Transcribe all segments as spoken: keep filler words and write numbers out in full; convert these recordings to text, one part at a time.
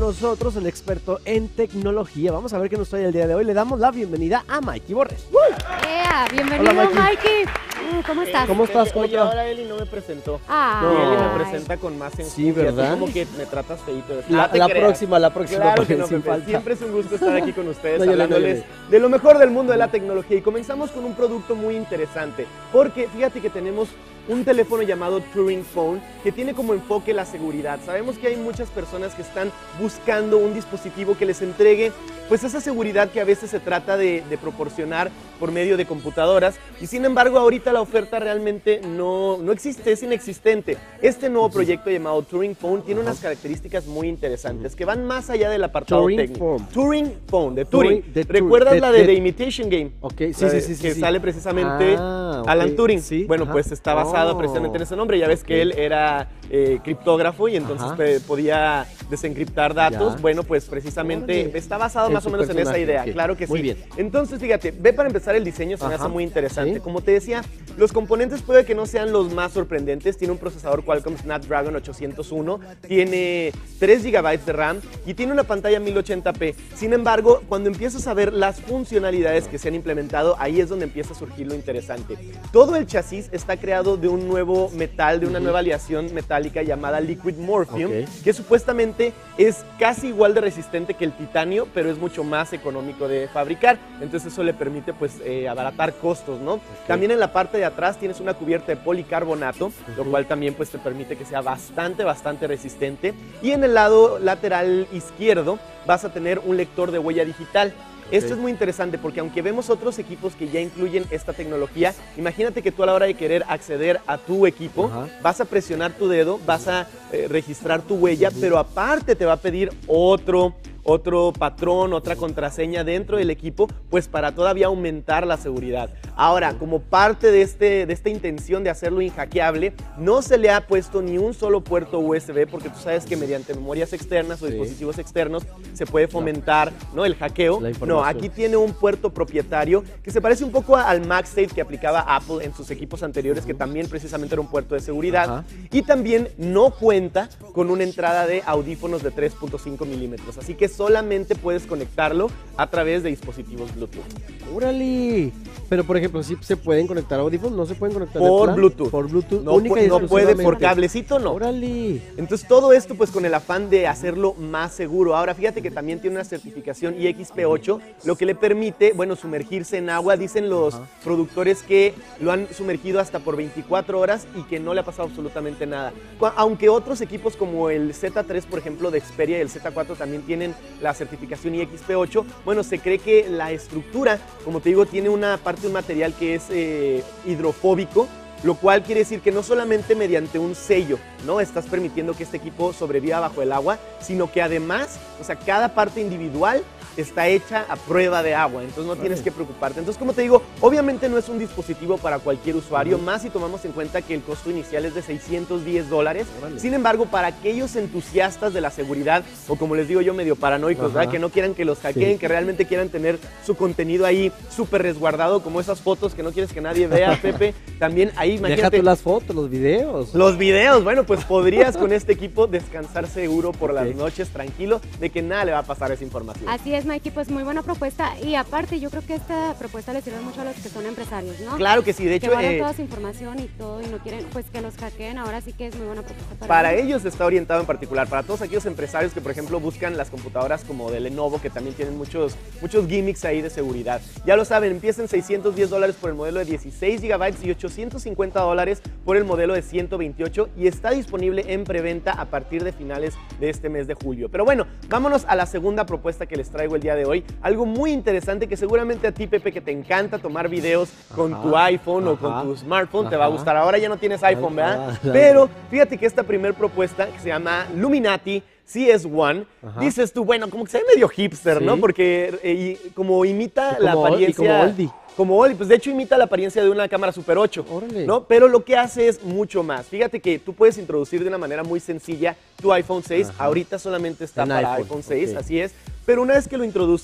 nosotros el experto en tecnología. Vamos a ver qué nos trae el día de hoy. Le damos la bienvenida a Mikey Borres. Yeah, bienvenido, Hola, Mikey. Mikey. ¿Cómo estás? ¿Cómo estás? Oye, ahora Eli no me presentó. Ah. No. Eli me presenta con más enjundia. Sí, ¿verdad? Como que me tratas feíto. La, la próxima, la próxima. Claro que no, Pepe. Siempre es un gusto estar aquí con ustedes, no, hablándoles no, de lo mejor del mundo de la tecnología. Y comenzamos con un producto muy interesante, porque fíjate que tenemos un teléfono llamado Turing Phone que tiene como enfoque la seguridad. Sabemos que hay muchas personas que están buscando un dispositivo que les entregue pues esa seguridad que a veces se trata de, de proporcionar por medio de computadoras, y sin embargo ahorita la oferta realmente no, no existe, es inexistente. Este nuevo proyecto llamado Turing Phone tiene unas características muy interesantes que van más allá del apartado Turing técnico. Phone. Turing Phone, de Turing. Turing de ¿Recuerdas de, la de, de, The Imitation Game? Ok, sí, de, sí, sí. Que sí, sale sí. precisamente ah, okay. Alan Turing. Sí, bueno, ajá. pues está basado oh, precisamente en ese nombre. Ya ves okay. que él era eh, criptógrafo y entonces pe, podía desencriptar datos. Ya. Bueno, pues precisamente Órale. está basado en más o menos en esa idea. Okay. Claro que sí. Muy bien. Entonces, fíjate, ve para empezar el diseño, se me hace muy interesante. ¿Sí? Como te decía, los componentes puede que no sean los más sorprendentes. Tiene un procesador Qualcomm Snapdragon ochocientos uno, tiene tres gigabytes de RAM y tiene una pantalla mil ochenta p. Sin embargo, cuando empiezas a ver las funcionalidades que se han implementado, ahí es donde empieza a surgir lo interesante. Todo el chasis está creado de un nuevo metal, de una uh-huh. nueva aleación metálica llamada Liquid Morphium, okay. que supuestamente es casi igual de resistente que el titanio, pero es mucho más económico de fabricar. Entonces eso le permite pues eh, abaratar costos, ¿no? Okay. También en la parte de atrás tienes una cubierta de policarbonato, uh-huh. lo cual también pues te permite que sea bastante, bastante resistente. Y en el lado lateral izquierdo vas a tener un lector de huella digital. Okay. Esto es muy interesante porque aunque vemos otros equipos que ya incluyen esta tecnología, imagínate que tú a la hora de querer acceder a tu equipo, uh-huh. vas a presionar tu dedo, vas a eh, registrar tu huella, uh-huh. pero aparte te va a pedir otro... otro patrón, otra contraseña dentro del equipo, pues para todavía aumentar la seguridad. Ahora, como parte de, este, de esta intención de hacerlo inhackeable, no se le ha puesto ni un solo puerto U S B, porque tú sabes que mediante memorias externas o sí. dispositivos externos se puede fomentar ¿no? el hackeo. No, aquí tiene un puerto propietario que se parece un poco al MagSafe que aplicaba Apple en sus equipos anteriores, uh-huh. que también precisamente era un puerto de seguridad. Uh-huh. Y también no cuenta con una entrada de audífonos de tres punto cinco milímetros, así que solamente puedes conectarlo a través de dispositivos Bluetooth. ¡Órale! Pero, por ejemplo, ¿sí se pueden conectar audífonos? ¿No se pueden conectar por Bluetooth? Por Bluetooth. No, única y no puede, por cablecito no. ¡Órale! Entonces, todo esto pues con el afán de hacerlo más seguro. Ahora, fíjate que también tiene una certificación I X P ocho, lo que le permite, bueno, sumergirse en agua. Dicen los Ajá. productores que lo han sumergido hasta por veinticuatro horas y que no le ha pasado absolutamente nada. Aunque otros equipos como el Z tres, por ejemplo, de Xperia y el Z cuatro también tienen la certificación I X P ocho, bueno, se cree que la estructura, como te digo, tiene una parte, un material que es eh, hidrofóbico, lo cual quiere decir que no solamente mediante un sello, ¿no? Estás permitiendo que este equipo sobreviva bajo el agua, sino que además, o sea, cada parte individual está hecha a prueba de agua, entonces no tienes que preocuparte. Entonces, como te digo, obviamente no es un dispositivo para cualquier usuario, uh-huh. más si tomamos en cuenta que el costo inicial es de seiscientos diez dólares. Órale. Sin embargo, para aquellos entusiastas de la seguridad, o como les digo yo, medio paranoicos, ¿verdad? Que no quieran que los hackeen, sí. que realmente quieran tener su contenido ahí súper resguardado, como esas fotos que no quieres que nadie vea, Pepe, también ahí, imagínate. Deja tú las fotos, los videos. Los videos, bueno, pues podrías con este equipo descansar seguro por okay. las noches, tranquilo, de que nada le va a pasar a esa información. Así es, Mikey, pues muy buena propuesta, y aparte yo creo que esta propuesta le sirve mucho a los que son empresarios, ¿no? Claro que sí, de hecho... Que guardan eh, toda su información y todo y no quieren pues que los hackeen, ahora sí que es muy buena propuesta para, para ellos. ellos está orientado en particular, para todos aquellos empresarios que por ejemplo buscan las computadoras como de Lenovo, que también tienen muchos, muchos gimmicks ahí de seguridad. Ya lo saben, empieza en seiscientos diez dólares por el modelo de dieciséis gigabytes y ochocientos cincuenta dólares por el modelo de ciento veintiocho, y está disponible en preventa a partir de finales de este mes de julio. Pero bueno, vámonos a la segunda propuesta que les traigo el día de hoy. Algo muy interesante que seguramente a ti, Pepe, que te encanta tomar videos con ajá, tu iPhone ajá, o con tu smartphone, ajá. te va a gustar. Ahora ya no tienes iPhone, ¿verdad? Ajá, pero fíjate que esta primer propuesta, que se llama Luminati C S uno, ajá. dices tú, bueno, como que se ve medio hipster, sí. ¿no? Porque eh, y, como imita y la como apariencia... Como oldie. Como oldie, pues de hecho imita la apariencia de una cámara Super ocho, Órale. ¿no? Pero lo que hace es mucho más. Fíjate que tú puedes introducir de una manera muy sencilla tu iPhone seis. Ajá. Ahorita solamente está en para iPhone, iPhone seis, okay. así es. Pero una vez que lo introduces,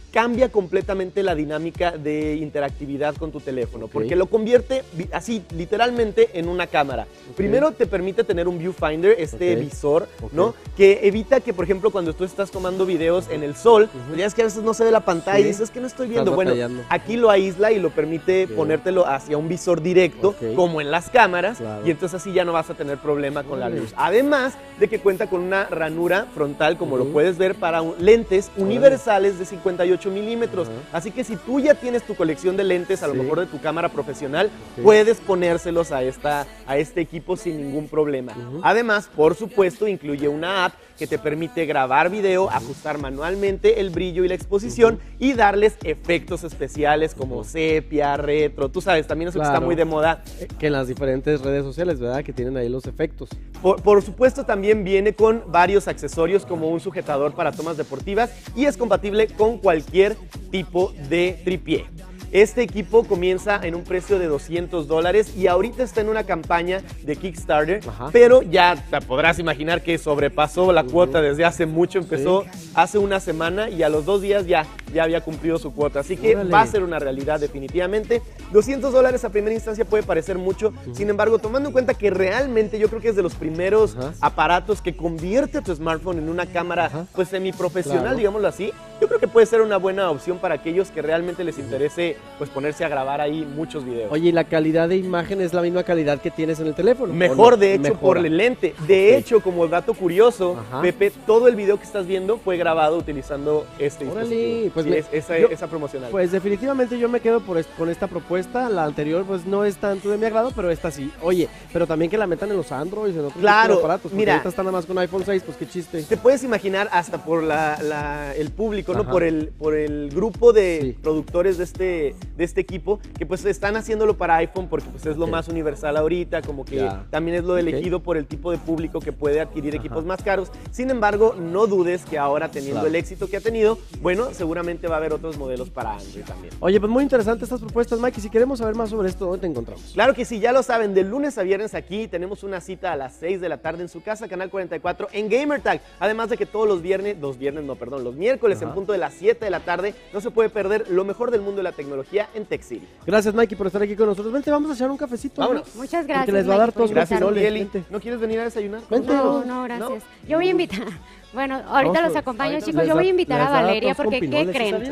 cambia completamente la dinámica de interactividad con tu teléfono, okay. porque lo convierte así, literalmente, en una cámara. Okay. Primero te permite tener un viewfinder, este okay. visor, okay. ¿no? Que evita que, por ejemplo, cuando tú estás tomando videos en el sol, uh-huh. pues ya es que a veces no se ve la pantalla sí. y dices, es que no estoy viendo. Bueno, aquí lo aísla y lo permite okay. ponértelo hacia un visor directo, okay. como en las cámaras, claro. y entonces así ya no vas a tener problema con okay. la luz. Además de que cuenta con una ranura frontal, como uh-huh. lo puedes ver, para un, lentes okay. universales de cincuenta y ocho milímetros. Uh-huh. Así que si tú ya tienes tu colección de lentes, a lo sí. mejor de tu cámara profesional, sí. puedes ponérselos a, esta, a este equipo sin ningún problema. Uh-huh. Además, por supuesto, incluye una app que te permite grabar video, uh-huh. ajustar manualmente el brillo y la exposición uh-huh. y darles efectos especiales como uh-huh. sepia, retro. Tú sabes, también eso claro. que está muy de moda. Que en las diferentes redes sociales, ¿verdad? Que tienen ahí los efectos. Por, por supuesto, también viene con varios accesorios como un sujetador para tomas deportivas y es compatible con cualquier tipo de tripié. Este equipo comienza en un precio de doscientos dólares y ahorita está en una campaña de Kickstarter, Ajá. pero ya te podrás imaginar que sobrepasó la uh-huh. cuota desde hace mucho, empezó sí. hace una semana y a los dos días ya, ya había cumplido su cuota, así que Órale. va a ser una realidad definitivamente. doscientos dólares a primera instancia puede parecer mucho, uh-huh. sin embargo, tomando en cuenta que realmente yo creo que es de los primeros uh-huh. aparatos que convierte a tu smartphone en una cámara uh-huh. pues semiprofesional, claro. digámoslo así, yo creo que puede ser una buena opción para aquellos que realmente les interese pues ponerse a grabar ahí muchos videos. Oye, ¿y la calidad de imagen es la misma calidad que tienes en el teléfono? Mejor, no? de hecho, Mejora. por el lente. De okay. hecho, como dato curioso, Ajá. Pepe, todo el video que estás viendo fue grabado utilizando este Órale, dispositivo. Pues sí, me, es, esa, yo, esa promocional. Pues definitivamente yo me quedo por est con esta propuesta. La anterior pues no es tanto de mi agrado, pero esta sí. Oye, pero también que la metan en los Android, en otros claro, aparatos. Mira, ahorita están nada más con iPhone seis, pues qué chiste. Te puedes imaginar hasta por la, la, el público, Ajá. ¿no? Por el, por el grupo de sí. productores de este, de este equipo que pues están haciéndolo para iPhone porque pues es lo okay. más universal ahorita, como que yeah. también es lo elegido okay. por el tipo de público que puede adquirir Ajá. equipos más caros. Sin embargo, no dudes que ahora teniendo claro. el éxito que ha tenido, bueno, seguramente va a haber otros modelos para Android también. Oye, pues muy interesante estas propuestas, Mike, y si queremos saber más sobre esto, ¿dónde te encontramos? Claro que sí, ya lo saben, de lunes a viernes aquí tenemos una cita a las seis de la tarde en su casa, Canal cuarenta y cuatro en GamerTag. Además de que todos los viernes, los viernes no, perdón, los miércoles Ajá. en punto de las siete de la tarde, no se puede perder lo mejor del mundo de la tecnología en Tech City. Gracias, Mikey, por estar aquí con nosotros. Vente, vamos a echar un cafecito. Vámonos. ¿no? Muchas gracias. Porque les va a dar todos los pinoles. ¿No quieres venir a desayunar? Vente. No, no, gracias. ¿No? Yo voy a invitar. Bueno, ahorita vamos, los acompaño, ahorita chicos. Yo voy a invitar a Valeria porque, ¿qué creen?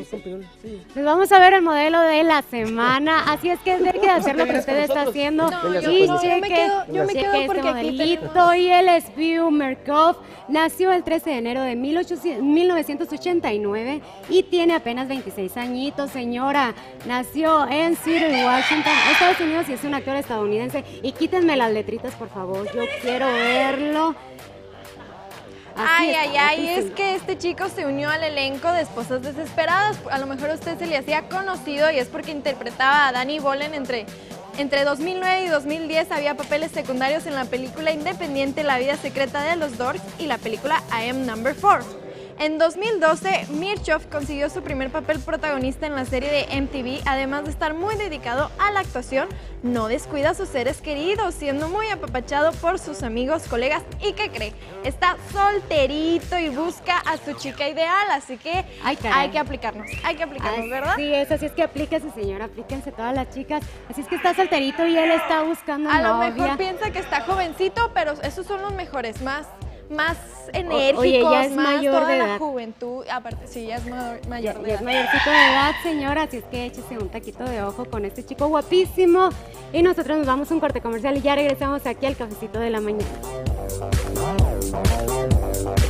Sí. Les vamos a ver el modelo de la semana. Así es que deje de hacer lo que usted está haciendo. No, y yo, cheque, yo me quedo, yo me cheque quedo este porque modelito. Y él es View Merkov. Nació el trece de enero de mil novecientos ochenta y nueve y tiene apenas veintiséis añitos, señora. Nació en Seattle, Washington, Estados Unidos, y es un actor estadounidense. Y quítenme las letritas, por favor. Yo quiero verlo. Así ay, es, ay, ay, es que este chico se unió al elenco de Esposas Desesperadas. A lo mejor a usted se le hacía conocido y es porque interpretaba a Danny Bolin entre, entre dos mil nueve y dos mil diez. Había papeles secundarios en la película independiente La vida secreta de los Dorks y la película I Am Number Four. En dos mil doce, Mirchov consiguió su primer papel protagonista en la serie de M T V, además de estar muy dedicado a la actuación, no descuida a sus seres queridos, siendo muy apapachado por sus amigos, colegas y ¿qué cree? Está solterito y busca a su chica ideal, así que Ay, hay que aplicarnos, hay que aplicarnos, Ay, ¿verdad? Sí, es, así es que aplíquese, señora, aplíquense todas las chicas, así es que está solterito y él está buscando a novia. lo mejor piensa que está jovencito, pero esos son los mejores, más... más enérgicos, Oye, ya es más mayor toda de la edad. juventud, aparte sí, ya es mayor, mayor ya, de ya edad. es mayorcito de edad, señora, así es que échese un taquito de ojo con este chico guapísimo y nosotros nos vamos a un corte comercial y ya regresamos aquí al cafecito de la mañana.